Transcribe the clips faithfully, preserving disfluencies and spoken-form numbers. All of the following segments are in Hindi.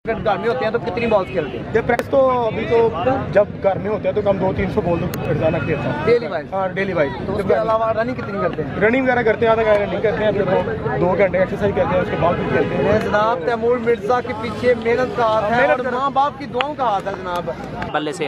घर में होते हैं तो कितनी बॉल्स खेलते हैं? ये प्रेस तो अभी तो जब घर में होते हैं तो हम दो तीन सौ बॉल रोजाना खेलते हैं डेली वाइज। हाँ डेली वाइज। तो उसके अलावा रनिंग कितनी करते हैं? रनिंग वगैरह करते हैं, आधा घंटा रनिंग करते हैं, फिर तो दो घंटे एक्सरसाइज करते हैं, उसके बाद भी खेलते हैं। जनाब तैमूर मिर्जा के पीछे मेहनत का हाथ है और माँ बाप की दुआओं का हाथ है जनाब। बल्ले से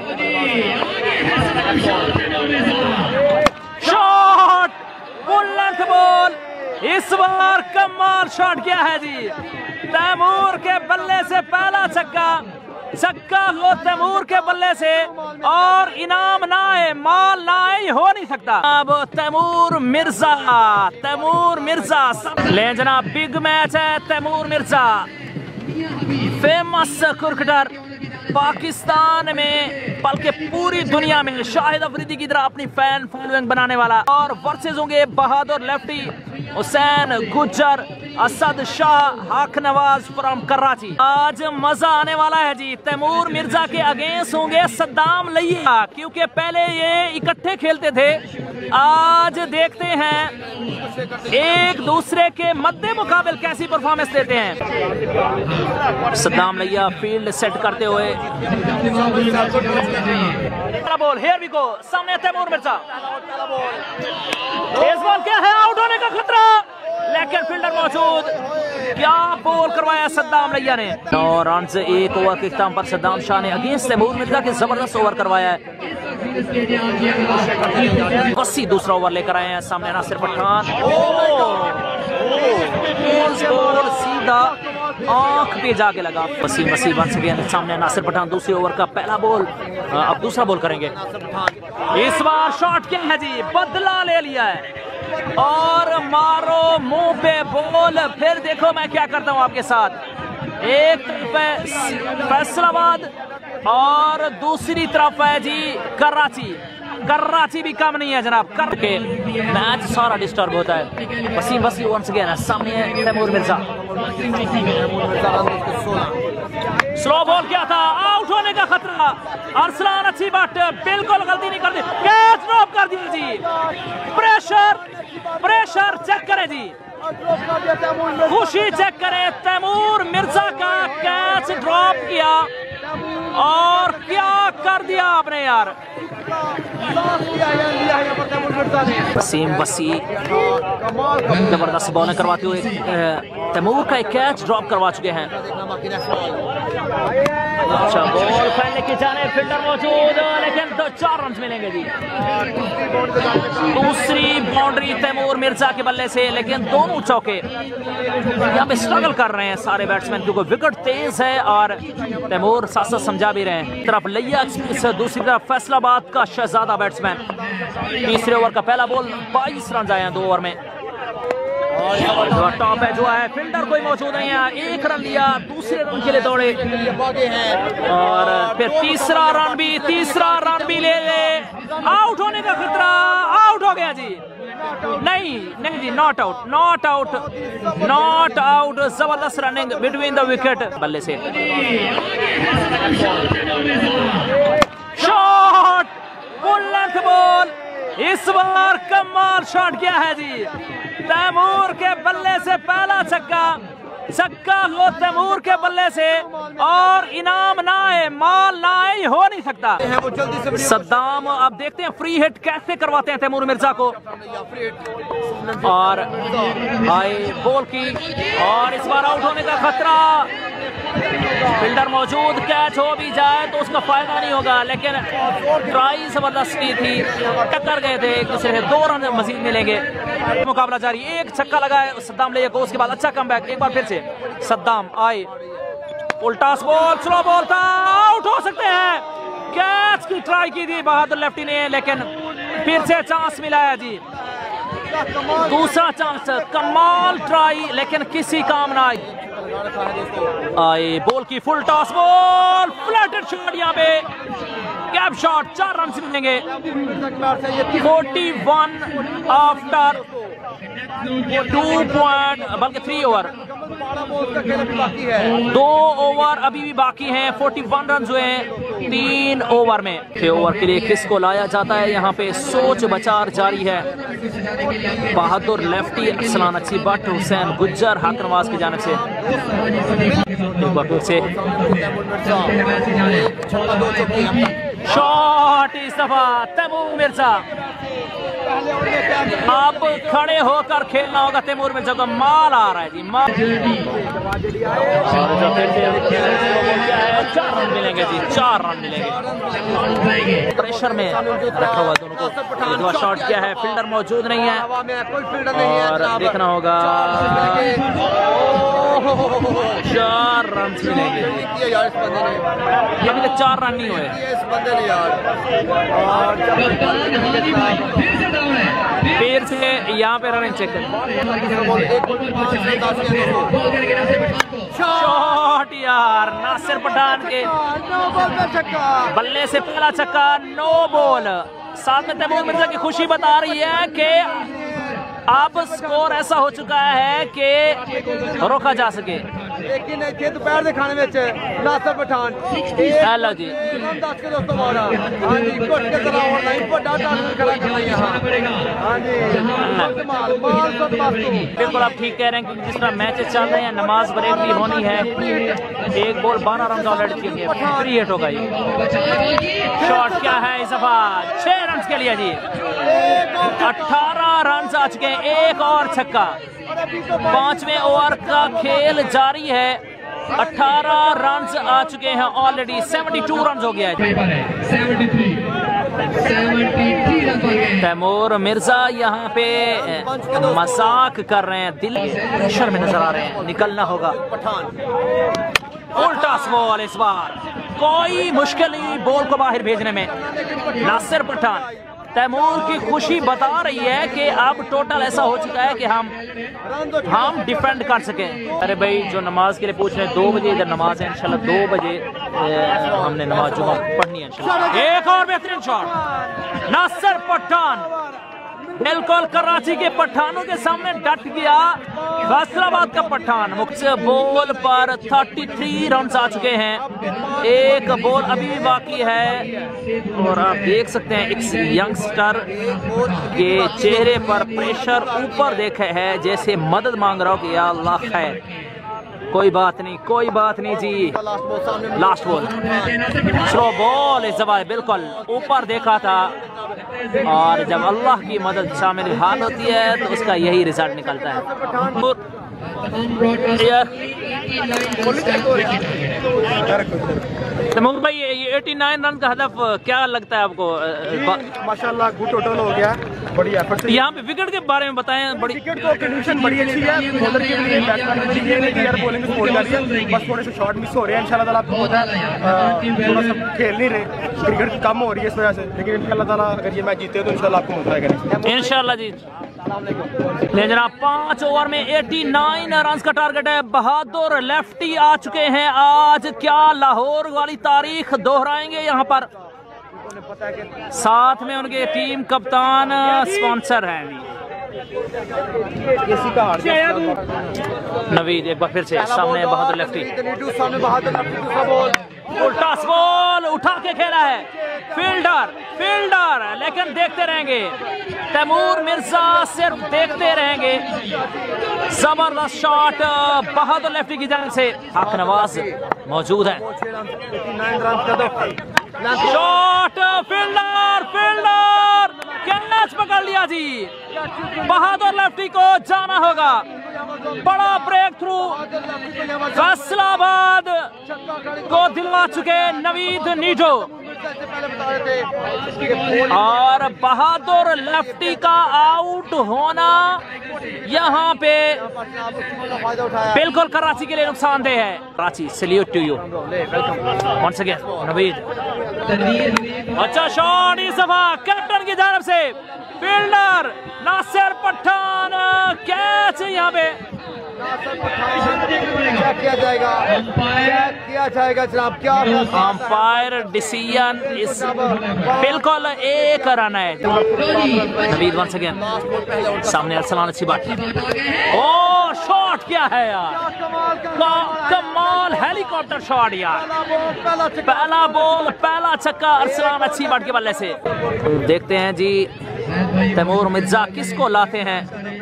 शॉट, बुलेट बॉल, इस बार कमाल शॉट किया है जी। तैमूर के बल्ले से पहला छक्का, छक्का हो तैमूर के बल्ले से और इनाम ना है, माल ना है, हो नहीं सकता। अब तैमूर मिर्जा, तैमूर मिर्जा ले जनाब, बिग मैच है। तैमूर मिर्जा फेमस क्रिकेटर, पाकिस्तान में बल्कि पूरी दुनिया में शाहिद अफरीदी की तरह अपनी फैन फॉलोइंग बनाने वाला, और वर्सेस होंगे बहादुर लेफ्टी हुसैन गुज्जर, असद शाह, हक नवाज फ्रॉम कराची। आज मजा आने वाला है जी। तैमूर मिर्जा के अगेंस्ट होंगे सद्दाम लैया, क्योंकि पहले ये इकट्ठे खेलते थे। आज देखते हैं एक दूसरे के मद्दे मुकाबले कैसी परफॉर्मेंस देते हैं। सद्दाम लैया फील्ड सेट करते हुए बॉल, हियर वी गो, सामने तैमूर मिर्जा, इस बॉल क्या है, आउट होने का खतरा, लेकिन फील्डर मौजूद। क्या बॉल करवाया सद्दाम लैया ने। नौ रन से एक ओवर के इख्तिताम पर सद्दाम शाह ने अगेंस्ट तैमूर मिर्जा के जबरदस्त ओवर करवाया है। वसी दूसरा ओवर लेकर आए हैं, सामने नासिर पठान, बॉल सीधा आंख पे जाके लगा। वसीम वसी वंस अगेन, सामने नासिर पठान, दूसरे ओवर का पहला बॉल, अब दूसरा बॉल करेंगे। इस बार शॉट क्या है जी, बदला ले लिया है और मारो मुंह पे बॉल। फिर देखो मैं क्या करता हूं आपके साथ। एक तरफ है फैसलाबाद और दूसरी तरफ है जी कराची। कराची भी कम नहीं है जनाब, करके मैच सारा डिस्टर्ब होता है। वसीम वसी वंस अगेन, सामने तैमूर मिर्जा, स्लो बॉल क्या था, आउट होने का खतरा। अरसलान अच्छी बात, बिल्कुल गलती नहीं कर दी, कैच ड्रॉप कर दिया जी। प्रेशर प्रेशर चेक करें जी, खुशी चेक करें। तैमूर मिर्जा का कैच ड्रॉप किया और क्या कर दिया आपने यार। वसीम वसी जबरदस्त बॉलिंग करवाते हुए तैमूर का एक कैच ड्रॉप करवा चुके हैं। अच्छा बॉल फैलने की जाने, फील्डर मौजूद, लेकिन दो चार रन मिलेंगे जी। दूसरी बाउंड्री तैमूर मिर्जा के बल्ले से, लेकिन दोनों चौके। यहाँ पे स्ट्रगल कर रहे हैं सारे बैट्समैन, क्योंकि विकेट तेज है और तैमूर साथ साथ समझा भी रहे हैं। तरफ लैया एक्सप्रेस, दूसरी तरफ फैसलाबाद का शहजादा बैट्समैन। तीसरे ओवर का पहला बॉल, बाईस रन आए हैं दो ओवर में। और टॉप है जो है, फील्डर कोई मौजूद नहीं है, एक रन लिया, दूसरे रन के लिए दौड़े और फिर तीसरा रन भी तीसरा रन भी ले ले। आउट होने का खतरा, आउट हो गया जी। नहीं नहीं जी, not out, not out, not out. जबरदस्त रनिंग बिटवीन द विकेट। बल्ले से शॉट, बुलेट बॉल, इस बार कमाल शॉट किया है जी। तैमूर के बल्ले से पहला छक्का, छक्का हो तैमूर के बल्ले से और इनाम ना है, माल ना है, हो नहीं सकता। सद्दाम अब देखते हैं फ्री हिट कैसे करवाते हैं तैमूर मिर्जा को। और हाई बॉल की, और इस बार आउट होने का खतरा। फील्डर मौजूद, कैच हो भी जाए तो उसका फायदा नहीं होगा, लेकिन ट्राई जबरदस्त की थी, टक्कर गए थे एक दूसरे से, दो रन मजीद मिलेंगे। मुकाबला जारी, एक छक्का लगा है सद्दाम लैया को, उसके बाद अच्छा कमबैक। एक बार फिर से सद्दाम आए, उल्टा बॉल, स्लो बॉल था, आउट हो सकते हैं। कैच की ट्राई की थी बहादुर लेफ्टी ने, लेकिन फिर से चांस मिला है जी, दूसरा चांस। कमाल ट्राई, लेकिन किसी काम ना आई। आए बॉल की full toss ball, flatted shot, यहाँ पे कैप शॉट, चार रन मिलेंगे। Forty one after two point, बल्कि थ्री ओवर, दो ओवर अभी भी बाकी हैं। फोर्टी वन रन हुए हैं। तीन ओवर में। छह ओवर के लिए किसको लाया जाता है यहाँ पे, सोच बचार जारी है। बहादुर लेफ्टी, अरसलान अच्छी बट, हुसैन गुज्जर, हाक नवाज की जानिब से एक बार फिर से शॉट इस दफा तैमूर मिर्जा। अब खड़े होकर खेलना होगा तैमूर मिर्जा को, माल आ रहा है जी माल। चार रन मिलेंगे जी, चार रन मिलेंगे। प्रेशर में रखा हुआ दोनों को, शॉट किया है, फील्डर मौजूद नहीं है और देखना होगा चार रन मिलेंगे। अभी तक चार रन नहीं हुए। फिर से यहाँ पे रनिंग चेक करें। शॉट यार, नासिर पठान के बल्ले से पहला छक्का, नो बॉल। साथ में तैमूर मिर्जा की खुशी बता रही है कि अब स्कोर ऐसा हो चुका है कि रोका जा सके। लेकिन दोपहर के खाने में नासिर पठान हेलो जी बिल्कुल आप ठीक कह रहे हैं, क्योंकि जिस तरह मैचेस चल रहे हैं नमाज ब्रेक भी होनी है। एक बॉल बारह रन ऑलरेडी फ्री हिट होगा ये। शॉट क्या है इस दफा, छह रन के लिए जी, अठारह रन आ चुके हैं, एक और छक्का। पांचवें ओवर का खेल जारी है, अठारह रन आ चुके हैं ऑलरेडी, बहत्तर रन हो गया है। तैमूर मिर्जा यहाँ पे मजाक कर रहे हैं, दिल प्रेशर में नजर आ रहे हैं, निकलना होगा। उल्टा बॉल इस बार, कोई मुश्किल नहीं बॉल को बाहर भेजने में। नासिर पठान, तैमूर की खुशी बता रही है कि अब टोटल ऐसा हो चुका है कि हम हम डिफेंड कर सकें। अरे भाई जो नमाज के लिए पूछ रहे हैं, दो बजे इधर नमाज है इंशाल्लाह, दो बजे ए, हमने नमाज जुमा पढ़नी है इंशाल्लाह। एक और बेहतरीन शॉट, नासिर पठान बिल्कुल कराची के पठानों के सामने डट गया। फैसलाबाद का पठान मुख्य बॉल पर तैंतीस रन आ चुके हैं, एक बॉल अभी भी बाकी है और आप देख सकते हैं इस यंगस्टर के चेहरे पर प्रेशर ऊपर देखे है, जैसे मदद मांग रहा हो कि या अल्लाह खैर। कोई बात नहीं, कोई बात नहीं जी। लास्ट बॉल, स्लो बॉल इस दफा बिल्कुल ऊपर देखा था और जब अल्लाह की मदद शामिल हाल होती है तो उसका यही रिजल्ट निकलता है। तैमूर भाई ये नवासी रन का हदफ क्या लगता है आपको? माशाल्लाह गुड टोटल हो गया, बड़ी एफर्ट से। यहाँ पे विकेट के बारे में बताएं। बड़ी विकेट तो कंडीशन बड़ी अच्छी है, बॉलर के लिए बैट्समैन के लिए नहीं यार, बॉलिंग सपोर्ट कर रही है, बस थोड़े से शॉट मिस हो रहे हैं। इंशाल्लाह ताला आपको पता है थोड़ा सा खेल नहीं रहे, क्रिकेट कम हो रही है इस वजह से, लेकिन इंशाल्लाह ताला अगर ये मैच जीते तो इंशाल्लाह आपको मिलता है इंशाल्लाह जी। ले जनाब पांच ओवर में नवासी रन का टारगेट है। बहादुर लेफ्टी आ चुके हैं, आज क्या लाहौर वाली तारीख दोहराएंगे यहाँ पर। साथ में उनके टीम कप्तान स्पॉन्सर हैं नवीद। एक बार फिर से सामने बहादुर लेफ्टी, उल्टा बॉल उठा के खेला है, फील्डर फील्डर लेकिन देखते रहेंगे। तैमूर मिर्जा सिर्फ देखते रहेंगे। जबरदस्त शॉट बहादुर लेफ्टी की जानिब से, हाक नवाज मौजूद है। शॉट फील्डर फील्डर कैच पकड़ लिया जी। बहादुर लेफ्टी को जाना होगा, बड़ा ब्रेक थ्रू फैसलाबाद को दिलवा चुके नवीद नीडो और बहादुर लेफ्टी का आउट होना यहाँ पे बिल्कुल कराची के लिए नुकसानदेह है। Karachi salute to you once again Naveed. अच्छा शॉट इस दफा कैप्टन की जानब से, फील्डर नासिर पठान, कैच यहाँ पे किया जाएगा किया जाएगा जनाब। क्या अंपायर डिसीजन इस बिल्कुल एक रन है। नवीद वंस अगेन सामने अरसलान अच्छी बात। ओ शॉट क्या है यार, कमाल कमाल हेलीकॉप्टर शॉट यार, पहला बॉल पहला छक्का अरसलान अच्छी बट के बल्ले से। देखते हैं जी तैमूर मिर्जा किसको लाते हैं।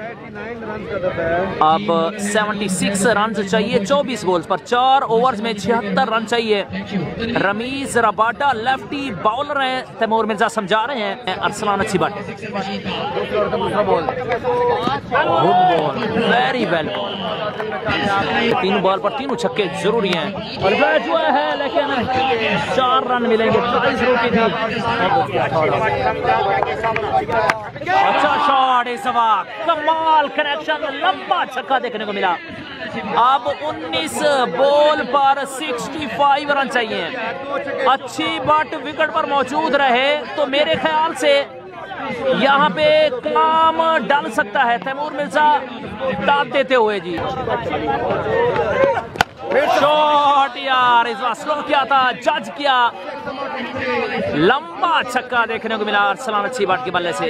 अब छिहत्तर रन चाहिए चौबीस बॉल्स पर, चार ओवर्स में छिहत्तर रन चाहिए। रमीज रबाडा लेफ्टी बॉलर हैं, तैमूर मिर्जा समझा रहे हैं अरसलान अच्छी बट। Good ball, very well. तीन बॉल पर तीनों छक्के जरूरी हैं और बैट हुआ है लेकिन चार रन मिलेंगे। अच्छा शॉट इस वक्त, कमाल कनेक्शन, लंबा छक्का देखने को मिला। अब उन्नीस बॉल पर पैंसठ रन चाहिए। अच्छी बट विकेट पर मौजूद रहे तो मेरे ख्याल से यहाँ पे काम डाल सकता है तैमूर मिर्जा दाद देते हुए जी। शॉट यार इस बार स्लो किया था, जज किया, लंबा छक्का देखने को मिला अरसलान अच्छी बट के बल्ले से।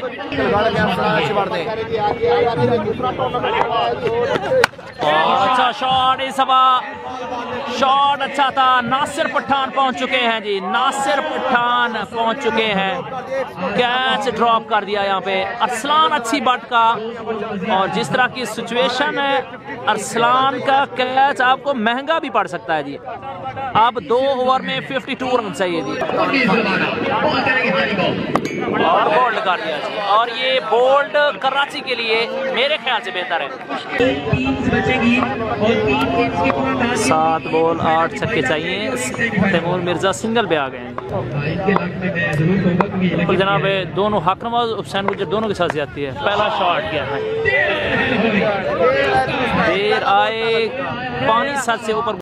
अच्छा शॉट इस बार, शॉट अच्छा था। नासिर पठान पहुंच चुके हैं जी, नासिर पठान पहुंच चुके हैं। कैच ड्रॉप कर दिया यहाँ पे अरसलान अच्छी बट का। और जिस तरह की सिचुएशन है, अरसलान का कैच आपको महंगा भी पड़ सकता है जी। अब दो ओवर में बावन रन चाहिए जी और बोल्ड कर दिया जी। और ये बोल्ड कराची के लिए मेरे ख्याल से बेहतर है। सात बॉल आठ छक्के चाहिए। तैमूर मिर्जा सिंगल पे आ गए हैं। तो जनाब दोनों हक नवाज हुसैन गुजर दोनों के साथ जाती है। पहला शॉट क्या है, देर आए पानी सर से ऊपर।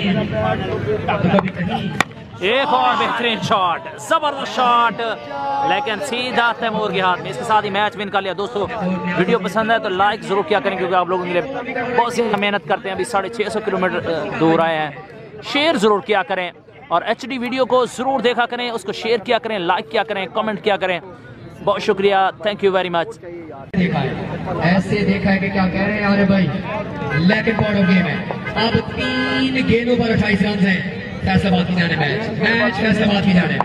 एक और बेहतरीन शॉट, जबरदस्त शॉट, लेकिन सीधा तैमूर के हाथ में। इसके साथ ही मैच विन कर लिया। दोस्तों वीडियो पसंद है तो लाइक जरूर किया करें क्योंकि आप लोगों के लिए बहुत सी मेहनत करते हैं। अभी साढ़े छः सौ किलोमीटर दूर आए हैं। शेयर जरूर किया करें और एच डी वीडियो को जरूर देखा करें, उसको शेयर किया करें, लाइक किया करें, कमेंट किया करें। बहुत शुक्रिया, थैंक यू वेरी मच। देखा है ऐसे देखा है कि क्या कह रहे हैं अरे भाई, लेकिन बॉर्ड ऑफ गेम है। अब तीन गेंदों पर अट्ठाईस रन हैं। फैसलाबाद की जाने मैच मैच फैसलाबाद की जाने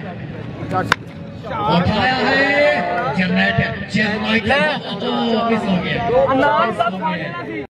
उठाया है जनरेटर, मिस हो गया।